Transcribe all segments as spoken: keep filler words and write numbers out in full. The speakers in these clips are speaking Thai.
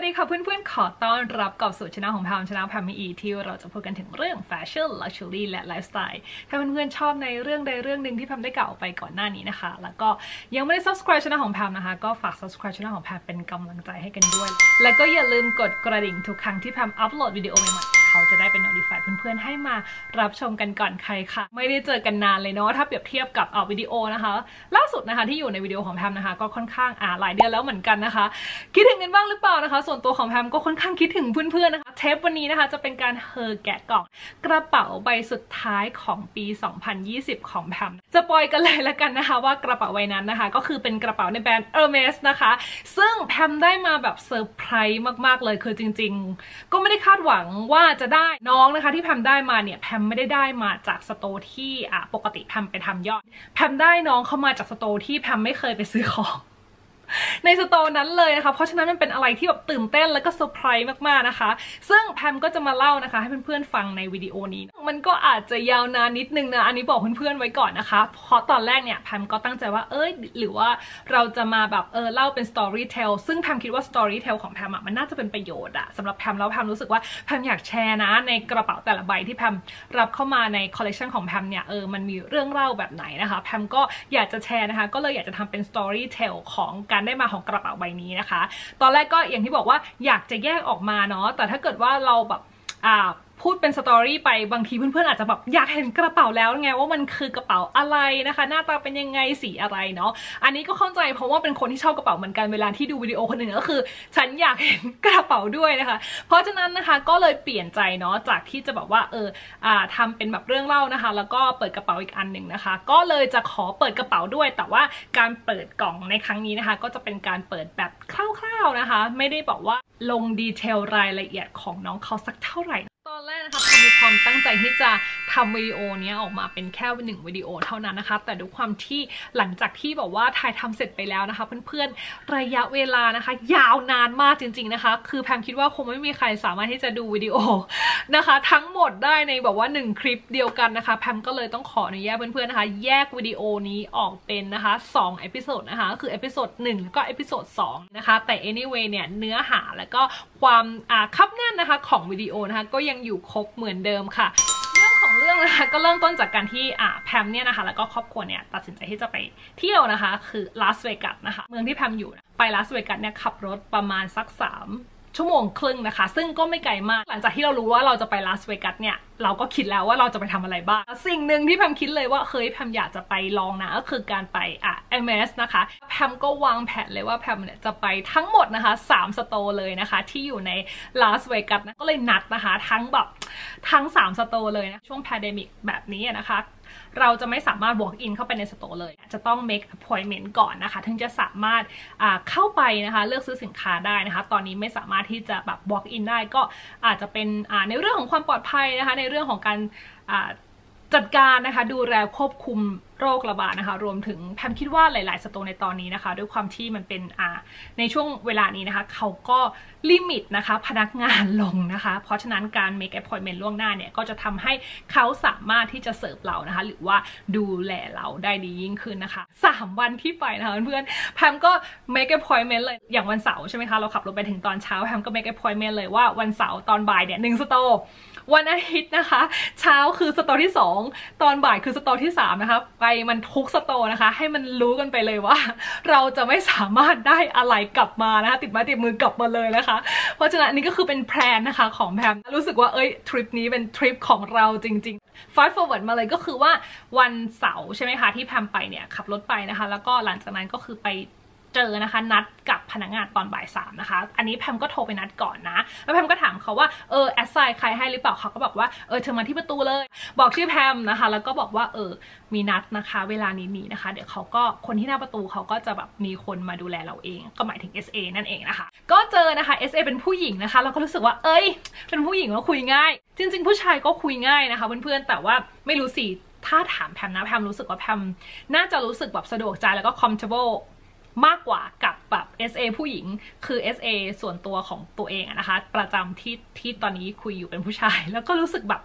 ดีค่ะเพื่อนๆขอต้อนรับกับสู่ช่องของแพมช่องแพมมีอีที่เราจะพูดกันถึงเรื่องแฟชั่น ลักชัวรี่ และไลฟ์สไตล์ถ้าเพื่อนๆชอบในเรื่องใดเรื่องหนึ่งที่แพมได้กล่าวไปก่อนหน้านี้นะคะแล้วก็ยังไม่ได้ ซับสไครบ์ ช่องของแพมนะคะก็ฝาก ซับสไครบ์ ช่องของแพมเป็นกำลังใจให้กันด้วยและก็อย่าลืมกดกระดิ่งทุกครั้งที่แพมอัปโหลดวิดีโอใหม่ๆเขาจะได้เป็น notify เพื่อนๆให้มารับชมกันก่อนใครค่ะไม่ได้เจอกันนานเลยเนาะถ้าเปรียบเทียบกับเอาวิดีโอนะคะล่าสุดนะคะที่อยู่ในวิดีโอของแพมนะคะก็ค่อนข้างอ่าหลายเดือนแล้วเหมือนกันนะคะคิดถึงกันบ้างหรือเปล่านะคะส่วนตัวของแพมก็ค่อนข้างคิดถึงเพื่อนๆนะคะเทปวันนี้นะคะจะเป็นการเฮอแกะกล่องกระเป๋าใบสุดท้ายของปีสองพันยี่สิบของแพมจะปล่อยกันเลยละกันนะคะว่ากระเป๋าใบนั้นนะคะก็คือเป็นกระเป๋าในแบรนด์ Hermes นะคะซึ่งแพมได้มาแบบเซอร์ไพรส์มากๆเลยคือจริงๆก็ไม่ได้คาดหวังว่าจะได้น้องนะคะที่แพมได้มาเนี่ยแพมไม่ได้ได้มาจากสโตร์ที่อ่ะปกติแพมไปทำยอดแพมได้น้องเข้ามาจากสโตร์ที่แพมไม่เคยไปซื้อของในสโตร์นั้นเลยนะคะเพราะฉะนั้นมันเป็นอะไรที่แบบตื่นเต้นแล้วก็เซอร์ไพรส์มากๆนะคะซึ่งแพมก็จะมาเล่านะคะให้เพื่อนๆฟังในวิดีโอนี้มันก็อาจจะยาวนานนิดนึงนะอันนี้บอกเพื่อนๆไว้ก่อนนะคะเพราะตอนแรกเนี่ยแพมก็ตั้งใจว่าเอ้ยหรือว่าเราจะมาแบบเออเล่าเป็น story tell ซึ่งแพมคิดว่า story tell ของแพมอะมันน่าจะเป็นประโยชน์อะสำหรับแพมแล้วแพมรู้สึกว่าแพมอยากแชร์นะในกระเป๋าแต่ละใบที่แพมรับเข้ามาในคอลเลคชันของแพมเนี่ยเออมันมีเรื่องเล่าแบบไหนนะคะแพมก็อยากจะแชร์นะคะก็เลยอยากจะทำเป็น story tell ของการได้มาของกระเป๋าใบนี้นะคะตอนแรกก็อย่างที่บอกว่าอยากจะแยกออกมาเนาะแต่ถ้าเกิดว่าเราแบบอ่าพูดเป็นสตอรี่ไปบางทีเพื่อนๆอาจจะแบบอยากเห็นกระเป๋าแล้วไงว่ามันคือกระเป๋าอะไรนะคะหน้าตาเป็นยังไงสีอะไรเนาะอันนี้ก็เข้าใจเพราะว่าเป็นคนที่ชอบกระเป๋าเหมือนกันเวลาที่ดูวิดีโอคนอื่นก็คือฉันอยากเห็นกระเป๋าด้วยนะคะเพราะฉะนั้นนะคะก็เลยเปลี่ยนใจเนาะจากที่จะแบบว่าเอออ่าทำเป็นแบบเรื่องเล่านะคะแล้วก็เปิดกระเป๋าอีกอันหนึ่งนะคะก็เลยจะขอเปิดกระเป๋าด้วยแต่ว่าการเปิดกล่องในครั้งนี้นะคะก็จะเป็นการเปิดแบบคร่าวๆนะคะไม่ได้บอกว่าลงดีเทลรายละเอียดของน้องเขาสักเท่าไหร่ตอนแรกนะคะผมมีความตั้งใจที่จะทำวิดีโอนี้ออกมาเป็นแค่หนึ่งวิดีโอเท่านั้นนะคะแต่ด้วยความที่หลังจากที่บอกว่าถ่ายทำเสร็จไปแล้วนะคะเพื่อนๆระยะเวลานะคะยาวนานมากจริงๆนะคะคือแพมคิดว่าคงไม่มีใครสามารถที่จะดูวิดีโอนะคะทั้งหมดได้ในแบบว่าหนึ่งคลิปเดียวกันนะคะแพมก็เลยต้องขออนุญาตเพื่อนๆนะคะแยกวิดีโอนี้ออกเป็นนะคะสองเอพิโซดนะคะคือเอพิโซดหนึ่งแล้วก็เอพิโซดสองนะคะแต่ anyway เนี่ยเนื้อหาแล้วก็ความอ่าคับแน่นนะคะของวิดีโอนะคะก็ยังอยู่ครบเหมือนเดิมค่ะเรื่องของเรื่องนะคะก็เริ่มต้นจากการที่อ่าแพมเนี่ยนะคะแล้วก็ครอบครัวเนี่ยตัดสินใจที่จะไปเที่ยวนะคะคือลาสเวกัสนะคะเมืองที่แพมอยู่ไปลาสเวกัสเนี่ยขับรถประมาณสักสามชั่วโมงครึ่งนะคะซึ่งก็ไม่ไกลมากหลังจากที่เรารู้ว่าเราจะไปลาสเวกัสเนี่ยเราก็คิดแล้วว่าเราจะไปทำอะไรบ้างสิ่งหนึ่งที่แพมคิดเลยว่าเฮ้ยแพมอยากจะไปลองนะก็คือการไปอ่ะ เอ็ม เอส นะคะแพมก็วางแผนเลยว่าแพมเนี่ยจะไปทั้งหมดนะคะสามสโตร์เลยนะคะที่อยู่ในลาสเวกัสนะก็เลยนัดนะคะทั้งแบบทั้งสามสโตร์เลยนะช่วงแพนเดมิกแบบนี้นะคะเราจะไม่สามารถ walk in เข้าไปในสโตร์เลยจะต้อง make appointment ก่อนนะคะถึงจะสามารถเข้าไปนะคะเลือกซื้อสินค้าได้นะคะตอนนี้ไม่สามารถที่จะแบบ walk in ได้ก็อาจจะเป็นในเรื่องของความปลอดภัยนะคะในเรื่องของการจัดการนะคะดูแลควบคุมโรคระบาดนะคะรวมถึงแพมคิดว่าหลายๆสโตร์ในตอนนี้นะคะด้วยความที่มันเป็นอ่าในช่วงเวลานี้นะคะเขาก็ลิมิตนะคะพนักงานลงนะคะเพราะฉะนั้นการ make appointment ล่วงหน้าเนี่ยก็จะทำให้เขาสามารถที่จะเสิร์ฟเรานะคะหรือว่าดูแลเราได้ดียิ่งขึ้นนะคะสามวันที่ไปนะคะเพื่อนๆแพมก็ make appointment เลยอย่างวันเสาร์ใช่ไหมคะเราขับรถไปถึงตอนเช้าแพมก็ make appointment เลยว่าวันเสาร์ตอนบ่ายเนี่ยหนึ่งสโตร์วันอาทิตย์นะคะเช้าคือสโตร์ที่สองตอนบ่ายคือสโตร์ที่สามนะคะไปมันทุกสโตร์นะคะให้มันรู้กันไปเลยว่าเราจะไม่สามารถได้อะไรกลับมานะคะติดไม้ติดมือกลับมาเลยนะคะเพราะฉะนั้นอันนี้ก็คือเป็นแพลนนะคะของแพมรู้สึกว่าเอ้ยทริปนี้เป็นทริปของเราจริงๆ fast forward มาเลยก็คือว่าวันเสาร์ใช่ไหมคะที่แพมไปเนี่ยขับรถไปนะคะแล้วก็หลังจากนั้นก็คือไปเจอนะคะนัดกับพนักงานตอนบ่ายสามนะคะอันนี้แพมก็โทรไปนัดก่อนนะแล้วแพมก็ถามเขาว่าเออแอสไซน์ใครให้หรือเปล่าเขาก็บอกว่าเออเธอมาที่ประตูเลยบอกชื่อแพมนะคะแล้วก็บอกว่าเออมีนัดนะคะเวลานี้นี้นะคะเดี๋ยวเขาก็คนที่หน้าประตูเขาก็จะแบบมีคนมาดูแลเราเองก็หมายถึง เอส เอ นั่นเองนะคะก็เจอนะคะ เอส เอ เป็นผู้หญิงนะคะเราก็รู้สึกว่าเอ้ยเป็นผู้หญิงแล้วคุยง่ายจริงๆผู้ชายก็คุยง่ายนะคะเพื่อนๆแต่ว่าไม่รู้สิถ้าถามแพมนะแพมรู้สึกว่าแพมน่าจะรู้สึกแบบสะดวกใจแล้วก็ comfortableมากกว่ากับแบบ เอส เอ ผู้หญิงคือ เอส เอ ส่วนตัวของตัวเองนะคะประจำที่ที่ตอนนี้คุยอยู่เป็นผู้ชายแล้วก็รู้สึกแบบ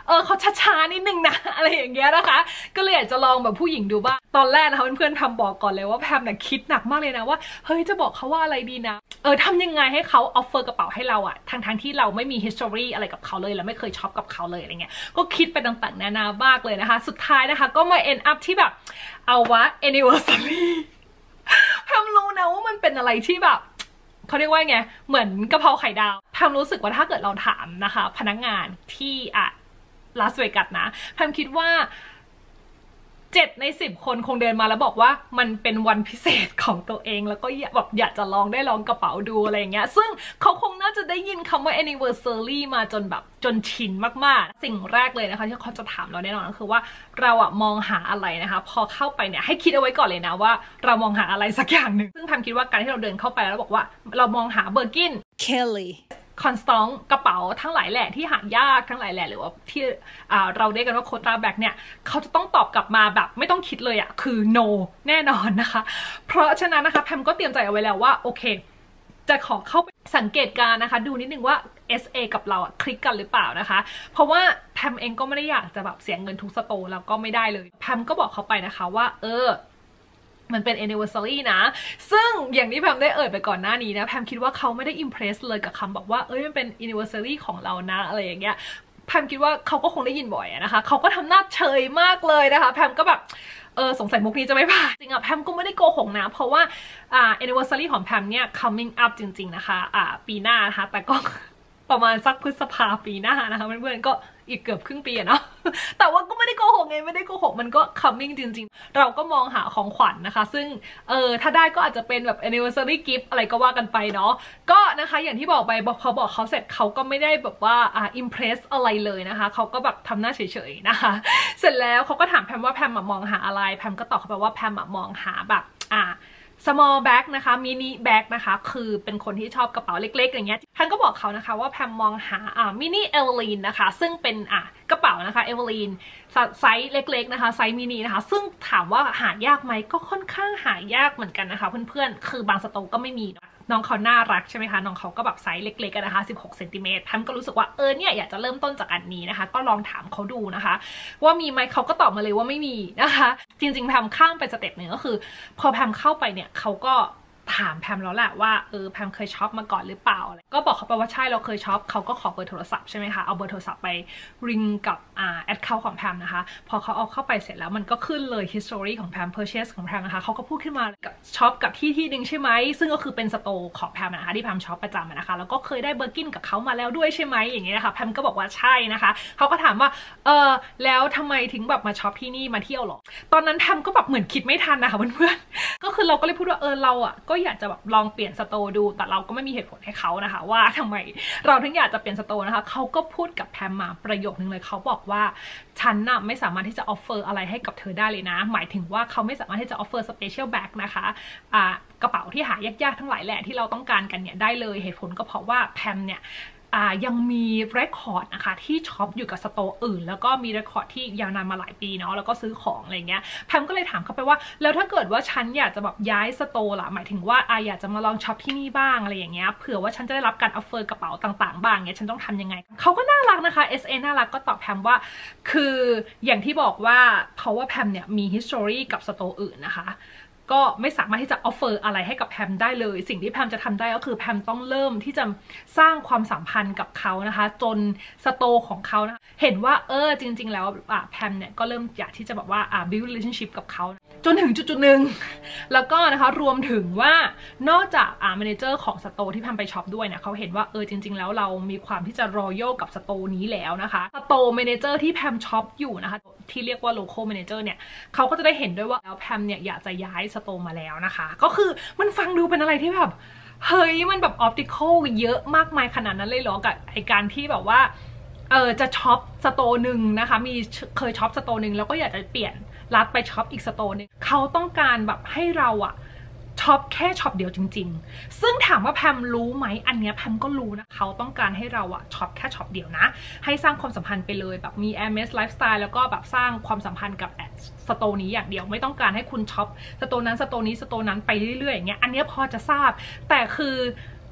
เออเขาช้าๆนิดนึงนะอะไรอย่างเงี้ยนะคะก็เลยอยากจะลองแบบผู้หญิงดูบ้างตอนแรกนะคะเพื่อนๆแพมบอกก่อนเลยว่าแพมเนี่ยคิดหนักมากเลยนะว่าเฮ้ยจะบอกเขาว่าอะไรดีนะเออทำยังไงให้เขาออฟเฟอร์กระเป๋าให้เราอะทั้งๆที่เราไม่มี history อะไรกับเขาเลยและไม่เคยช็อปกับเขาเลยอะไรเงี้ยก็คิดไปต่างๆนานามากเลยนะคะสุดท้ายนะคะก็มา end up ที่แบบเอาวะ anniversary แพมรู้นะว่ามันเป็นอะไรที่แบบเขาเรียกว่าไงเหมือนกะเพราไข่ดาวแพมรู้สึกว่าถ้าเกิดเราถามนะคะพนักงานที่อะลาสเวกัสนะแพมคิดว่าเจ็ดในสิบคนคงเดินมาแล้วบอกว่ามันเป็นวันพิเศษของตัวเองแล้วก็แบบอยากจะลองได้ลองกระเป๋าดูอะไรอย่างเงี้ยซึ่งเขาคงน่าจะได้ยินคำว่า anniversary มาจนแบบจนชินมากๆสิ่งแรกเลยนะคะที่เขาจะถามเราแน่นอนก็คือว่าเราอะมองหาอะไรนะคะพอเข้าไปเนี่ยให้คิดเอาไว้ก่อนเลยนะว่าเรามองหาอะไรสักอย่างหนึ่งซึ่งแพมคิดว่าการที่เราเดินเข้าไปแล้วบอกว่าเรามองหาเบอร์กิน Kellyคอนสตองกระเป๋าทั้งหลายแหล่ที่หายากทั้งหลายแหล่หรือว่าที่เราเรียกกันว่าโควตาแบ็กเนี่ยเขาจะต้องตอบกลับมาแบบไม่ต้องคิดเลยอะคือ no แน่นอนนะคะเพราะฉะนั้นนะคะแพมก็เตรียมใจเอาไว้แล้วว่าโอเคจะขอเข้าไปสังเกตการนะคะดูนิดนึงว่า เอส เอ กับเราอะคลิกกันหรือเปล่านะคะเพราะว่าแพมเองก็ไม่ได้อยากจะแบบเสียเงินทุกสโตร์แล้วก็ไม่ได้เลยแพมก็บอกเขาไปนะคะว่าเออมันเป็น anniversary นะซึ่งอย่างที่แพมได้เอ่ยไปก่อนหน้านี้นะแพมคิดว่าเขาไม่ได้ impress เลยกับคำบอกว่าเอ้ยมันเป็น anniversary ของเรานะอะไรอย่างเงี้ยแพมคิดว่าเขาก็คงได้ยินบ่อยนะคะเขาก็ทำหน้าเฉยมากเลยนะคะแพมก็แบบเออสงสัยมุกนี้จะไม่ผ่านจริงอะแพมก็ไม่ได้โกหกนะเพราะว่าอ่า anniversary ของแพมเนี่ย coming up จริงๆนะคะอ่าปีหน้านะคะแต่ก็ประมาณสักพฤษภาปีหน้านะคะเพื่อนๆก็อีกเกือบครึ่งปีอะเนาะแต่ว่าก็ไม่ได้โกหกไงไม่ได้โกหกมันก็ coming จริงๆเราก็มองหาของขวัญ น, นะคะซึ่งเออถ้าได้ก็อาจจะเป็นแบบ anniversary gift อะไรก็ว่ากันไปเนาะก็นะคะอย่างที่บอกไปพอบอกเขาเสร็จเขาก็ไม่ได้แบบว่าอ่า impress อะไรเลยนะคะเขาก็แบบทำหน้าเฉยๆนะคะเสร็จแล้วเขาก็ถามแพมว่าแพมมองหาอะไรแพมก็ตอบเขาไปว่าแพมมองหาแบบอ่าsmall bag นะคะ mini bag นะคะคือเป็นคนที่ชอบกระเป๋าเล็กๆอย่างเงี้ยแพมก็บอกเขานะคะว่าแพมมองหาอ่า mini Evelyn นะคะซึ่งเป็นอ่ะกระเป๋านะคะ Evelyn ไซส์เล็กๆนะคะไซส์มินินะคะซึ่งถามว่าหายากไหมก็ค่อนข้างหายากเหมือนกันนะคะเพื่อนๆคือบางสโตร์ก็ไม่มีน้องเขาน่ารักใช่ไหมคะน้องเขาก็แบบไซส์เล็กๆกันนะคะสิบหกเซนติเมตรแพมก็รู้สึกว่าเออเนี่ยอยากจะเริ่มต้นจากอันนี้นะคะก็ลองถามเขาดูนะคะว่ามีไหมเขาก็ตอบมาเลยว่าไม่มีนะคะจริงๆแพมข้ามไปสเต็ปหนึ่งก็คือพอแพมเข้าไปเนี่ยเขาก็ถามแพมแล้วแหละว่าเออแพมเคยช็อปมาก่อนหรือเปล่าก็บอกเขาไปว่าใช่เราเคยช็อปเขาก็ขอเบอร์โทรศัพท์ใช่ไหมคะเอาเบอร์โทรศัพท์ไปริงกับอ่าแอดเคาท์ของแพมนะคะพอเขาเอาเข้าไปเสร็จแล้วมันก็ขึ้นเลย history ของแพม purchase ของแพมนะคะเขาก็พูดขึ้นมากับช็อปกับที่ที่หนึ่งใช่ไหมซึ่งก็คือเป็นสโตร์ของแพมนะคะที่แพมช็อปประจำนะคะแล้วก็เคยได้เบอร์กินกับเขามาแล้วด้วยใช่ไหมอย่างเงี้ยนะคะแพมก็บอกว่าใช่นะคะเขาก็ถามว่าเออแล้วทำไมถึงแบบมาช็อปที่นี่มาเที่ยวหรอตอนนั้นแพมก็แบบเหมือนคิดไม่ทันนะคะเพื่อนๆก็คือเราก็เลยพูดว่าเออเราอ่ะก็อยากจะแบบลองเปลี่ยนสโตร์ดูแต่เราก็ไม่มีเหตุผลให้เขานะคะว่าทำไมเราถึงอยากจะเปลี่ยนสโตร์นะคะเขาก็พูดกับแพมมาประโยคนึงเลยเขาบอกว่าฉันน่ะไม่สามารถที่จะออฟเฟอร์อะไรให้กับเธอได้เลยนะหมายถึงว่าเขาไม่สามารถที่จะออฟเฟอร์สเปเชียลแบ็กนะคะอ่ากระเป๋าที่หายากๆทั้งหลายแหละที่เราต้องการกันเนี่ยได้เลยเหตุผลก็เพราะว่าแพมเนี่ยยังมีเรคคอร์ดนะคะที่ช็อปอยู่กับสโตร์อื่นแล้วก็มีเรคคอร์ดที่ยาวนานมาหลายปีเนาะแล้วก็ซื้อของอะไรเงี้ยแพมก็เลยถามเขาไปว่าแล้วถ้าเกิดว่าฉันอยากจะแบบย้ายสโตร์ล่ะหมายถึงว่าอาอยากจะมาลองช็อปที่นี่บ้างอะไรอย่างเงี้ยเผื่อว่าฉันจะได้รับการออฟเฟอร์กระเป๋าต่างๆบ้างเงี้ยฉันต้องทำยังไงเขาก็น่ารักนะคะ เอส เอ น่ารักก็ตอบแพมว่าคืออย่างที่บอกว่าเพราะว่าแพมเนี่ยมี history กับสโตร์อื่นนะคะก็ไม่สามารถที่จะออฟเฟอร์อะไรให้กับแพมได้เลยสิ่งที่แพมจะทำได้ก็คือแพมต้องเริ่มที่จะสร้างความสัมพันธ์กับเขานะคะจนสโตร์ของเขานะเห็นว่าเออจริงๆแล้วอ่ะแพมเนี่ยก็เริ่มอยากที่จะแบบว่าอ่า build relationship กับเขาจนถึงจุดๆหนึ่งแล้วก็นะคะรวมถึงว่านอกจากอ่า manager ของสโตร์ที่แพมไปช็อปด้วยเนี่ยเขาเห็นว่าเออจริงๆแล้วเรามีความที่จะ royal กับสโตร์นี้แล้วนะคะสโตร์ manager ที่แพมช็อปอยู่นะคะที่เรียกว่า local manager เนี่ยเขาก็จะได้เห็นด้วยว่าแล้วแพมเนี่ยอยากจะย้ายสโตร์มาแล้วนะคะก็คือมันฟังดูเป็นอะไรที่แบบเฮ้ยมันแบบ optical เยอะมากมายขนาดนั้นเลยเหรอกับไอการที่แบบว่าเออจะช็อปสโตร์หนึ่งนะคะมีเคยช็อปสโตร์หนึ่งแล้วก็อยากจะเปลี่ยนรัดไปช็อปอีกสโตร์นึงเขาต้องการแบบให้เราอะช็อปแค่ช็อปเดียวจริงๆซึ่งถามว่าแพมรู้ไหมอันเนี้ยแพมก็รู้นะเขาต้องการให้เราอะช็อปแค่ช็อปเดียวนะให้สร้างความสัมพันธ์ไปเลยแบบมี Hermes Lifestyle แล้วก็แบบสร้างความสัมพันธ์กับสโตร์นี้อย่างเดียวไม่ต้องการให้คุณช็อปสโตร์นั้นสโตร์นี้สโตร์นั้นไปเรื่อยๆอย่างเงี้ยอันเนี้ยพอจะทราบแต่คือ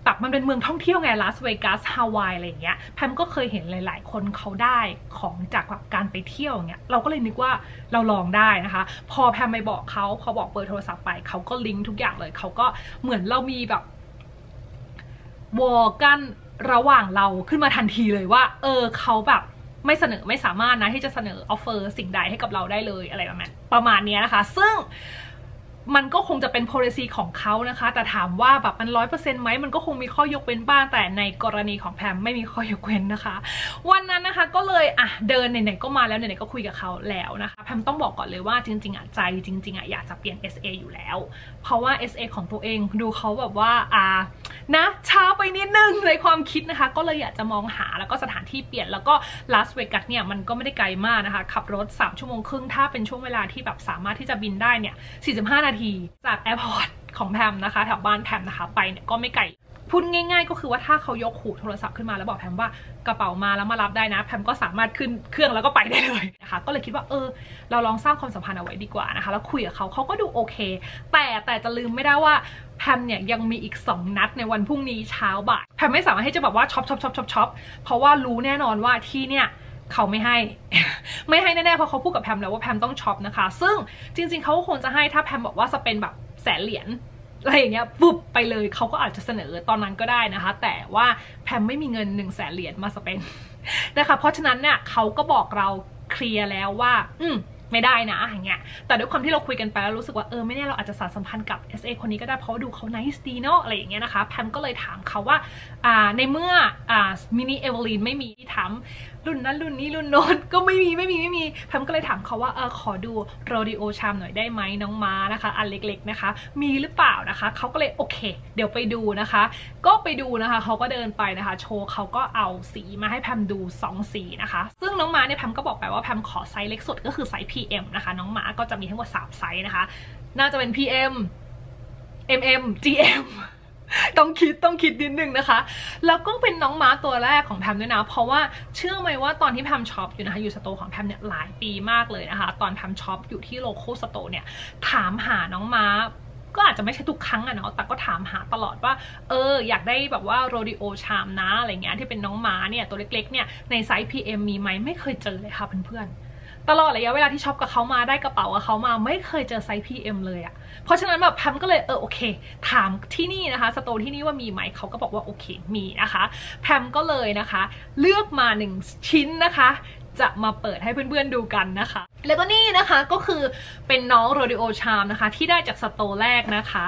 แบบมันเป็นเมืองท่องเที่ยวไงลาสเวกัสฮาวายอะไรอย่างเงี้ยแพมก็เคยเห็นหลายๆคนเขาได้ของจากแบบการไปเที่ยวเงี้ยเราก็เลยนึกว่าเราลองได้นะคะพอแพมไปบอกเขาพอบอกเบอร์โทรศัพท์ไปเขาก็ลิงก์ทุกอย่างเลยเขาก็เหมือนเรามีแบบวอลกันระหว่างเราขึ้นมาทันทีเลยว่าเออเขาแบบไม่เสนอไม่สามารถนะที่จะเสนอออฟเฟอร์สิ่งใดให้กับเราได้เลยอะไรประมาณประมาณนี้นะคะซึ่งมันก็คงจะเป็น policy ของเขานะคะแต่ถามว่าแบบมันร้อยเปอร์เซ็นต์ไหมมันก็คงมีข้อยกเว้นบ้างแต่ในกรณีของแพมไม่มีข้อยกเว้นนะคะวันนั้นนะคะก็เลยอ่ะเดินไหนๆก็มาแล้วไหนๆก็คุยกับเขาแล้วนะคะแพมต้องบอกก่อนเลยว่าจริงๆอ่ะใจจริงๆอ่ะอยากจะเปลี่ยน เอส เอ อยู่แล้วเพราะว่า เอส เอ ของตัวเองดูเขาแบบว่าอ่านะช้าไปนิดนึงในความคิดนะคะก็เลยอยากจะมองหาแล้วก็สถานที่เปลี่ยนแล้วก็ลาสเวกัสเนี่ยมันก็ไม่ได้ไกลมากนะคะขับรถสามชั่วโมงครึ่งถ้าเป็นช่วงเวลาที่แบบสามารถที่จะบินได้เนี่ยสี่สิบห้านาทีจากแอร์พอร์ตของแพมนะคะแถวบ้านแพมนะคะไปเนี่ยก็ไม่ไกลพูดง่ายๆก็คือว่าถ้าเขายกหูโทรศัพท์ขึ้นมาแล้วบอกแพมว่ากระเป๋ามาแล้วมารับได้นะแพมก็สามารถขึ้นเครื่องแล้วก็ไปได้เลยนะคะก็เลยคิดว่าเออเราลองสร้างความสัมพันธ์เอาไว้ดีกว่านะคะแล้วคุยกับเขาเขาก็ดูโอเคแต่แต่จะลืมไม่ได้ว่าแพมเนี่ยยังมีอีกสองนัดในวันพรุ่งนี้เช้าบ่ายแพมไม่สามารถให้จะแบบว่าช็อปช็อปช็อปช็อปช็อปเพราะว่ารู้แน่นอนว่าที่เนี่ยเขาไม่ให้ ไม่ให้แน่ๆเพราะเขาพูดกับแพมแล้วว่าแพมต้องช็อปนะคะซึ่งจริงๆเขาก็คงจะให้ถ้าแพมบอกว่าจะเป็นแบบแสนเหรียญอะไรอย่างเงี้ยปุ๊บไปเลยเขาก็อาจจะเสนอตอนนั้นก็ได้นะคะแต่ว่าแพมไม่มีเงินหนึ่งแสนเหรียญมาสเปนนะคะเพราะฉะนั้นเนี่ยเขาก็บอกเราเคลียร์แล้วว่าอืมไม่ได้นะอย่างเงี้ยแต่ด้วยความที่เราคุยกันไปแล้วรู้สึกว่าเออไม่แน่เราอาจจะสานสัมพันธ์กับ เอส เอ คนนี้ก็ได้เพราะว่าดูเขา nice ดีเนาะอะไรอย่างเงี้ยนะคะแพมก็เลยถามเขาว่าอ่าในเมื่ออ่ามินิเอเวอรีนไม่มีถามรุ่นนั้นรุ่นนี้รุ่นโน้นก็ไม่มีไม่มีไม่มีแพมก็เลยถามเขาว่าเออขอดูโรดิโอชามหน่อยได้ไหมน้องม้านะคะอันเล็กๆนะคะมีหรือเปล่านะคะเขาก็เลยโอเคเดี๋ยวไปดูนะคะก็ไปดูนะคะเขาก็เดินไปนะคะโชว์เขาก็เอาสีมาให้แพมดูสองสีนะคะซึ่งน้องม้าเนี่ยแพมก็บอกไปว่าแพมขอไซส์เล็กสุดก็คือไซส์ พี เอ็ม นะคะน้องม้าก็จะมีทั้งหมดสามไซส์นะคะน่าจะเป็น พี เอ็ม เอ็ม เอ็ม จี เอ็มต้องคิดต้องคิดนิดนึงนะคะแล้วก็เป็นน้องม้าตัวแรกของแพมด้วยนะเพราะว่าเชื่อไหมว่าตอนที่แพมช็อปอยู่นะคะอยู่สโตร์ของแพมเนี่ยหลายปีมากเลยนะคะตอนแพมช็อปอยู่ที่โลคอลสโตร์เนี่ยถามหาน้องม้าก็อาจจะไม่ใช่ทุกครั้งอะเนาะแต่ก็ถามหาตลอดว่าเอออยากได้แบบว่าโรดิโอชามนะอะไรเงี้ยที่เป็นน้องม้าเนี่ยตัวเล็กๆเนี่ยในไซส์ พี เอ็ม มีไหมไม่เคยเจอเลยค่ะเพื่อนๆตลอดระยะเวลาที่ช็อปกับเขามาได้กระเป๋ากับเขามาไม่เคยเจอไซส์ พี เอ็ม เลยอะเพราะฉะนั้นแบบแพมก็เลยเออโอเคถามที่นี่นะคะสโตร์ที่นี่ว่ามีไหมเขาก็บอกว่าโอเคมีนะคะแพมก็เลยนะคะเลือกมาหนึ่งชิ้นนะคะจะมาเปิดให้เพื่อนๆดูกันนะคะแล้วก็นี่นะคะก็คือเป็นน้องโรดิโอชามนะคะที่ได้จากสโตร์แรกนะคะ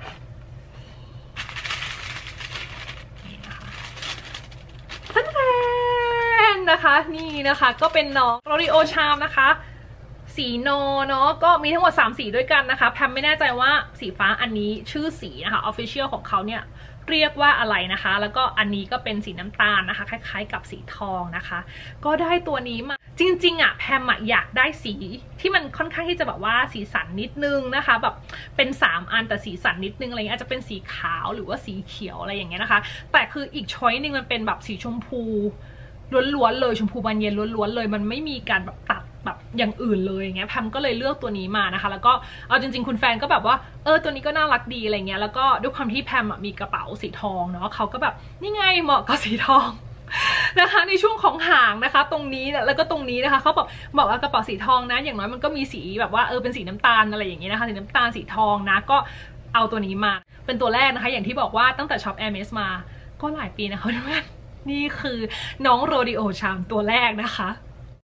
นะคะนี่นะคะก็เป็นน้องโรดิโอชามนะคะสีโนเนาะก็มีทั้งหมดสามสีด้วยกันนะคะแพมไม่แน่ใจว่าสีฟ้าอันนี้ชื่อสีนะคะ official ของเขาเนี่ยเรียกว่าอะไรนะคะแล้วก็อันนี้ก็เป็นสีน้ำตาลนะคะคล้ายๆกับสีทองนะคะก็ได้ตัวนี้มาจริงๆอ่ะแพมอะอยากได้สีที่มันค่อนข้างที่จะแบบว่าสีสันนิดนึงนะคะแบบเป็นสามอันแต่สีสันนิดนึงอะไรเงี้ยอาจจะเป็นสีขาวหรือว่าสีเขียวอะไรอย่างเงี้ยนะคะแต่คืออีกช้อยนึงมันเป็นแบบสีชมพูล้วนๆเลยชมพูบานเย็นล้วนๆเลยมันไม่มีการแบบตัดแบบอย่างอื่นเลยอย่างเงี้ยแพมก็เลยเลือกตัวนี้มานะคะแล้วก็เอาจริงๆคุณแฟนก็แบบว่าเออตัวนี้ก็น่ารักดีอะไรเงี้ยแล้วก็ด้วยความที่แพมมีกระเป๋าสีทองเนาะเขาก็แบบนี่ไงเหมาะกับสีทองนะคะในช่วงของหางนะคะตรงนี้แล้วก็ตรงนี้นะคะเขาบอกบอกว่ากระเป๋าสีทองนะอย่างน้อยมันก็มีสีแบบว่าเออเป็นสีน้ำตาลอะไรอย่างเงี้ยนะคะสีน้ำตาลสีทองนะก็เอาตัวนี้มาเป็นตัวแรกนะคะอย่างที่บอกว่าตั้งแต่ช็อป Hermes มาก็หลายปีนะคะเพื่อนนี่คือน้องโรดิโอชามตัวแรกนะคะ